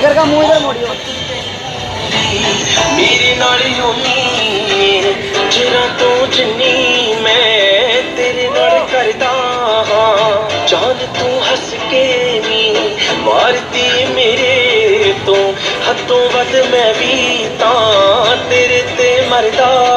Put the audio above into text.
Speaker का मुंह इधर मोड़ियो। मेरे नाल होनी जरा तो जिन्नी मैं तेरे नाल करदा हां जान तू हंस के नी मारती मेरे तो हदों वध मैं भी तां तेरे ते मरदा